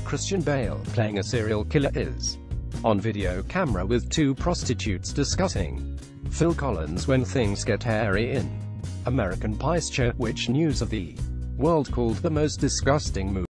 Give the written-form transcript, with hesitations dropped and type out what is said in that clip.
Christian Bale playing a serial killer is on video camera with two prostitutes discussing Phil Collins' When Things Get Hairy in American Pie, which News of the World called the most disgusting movie.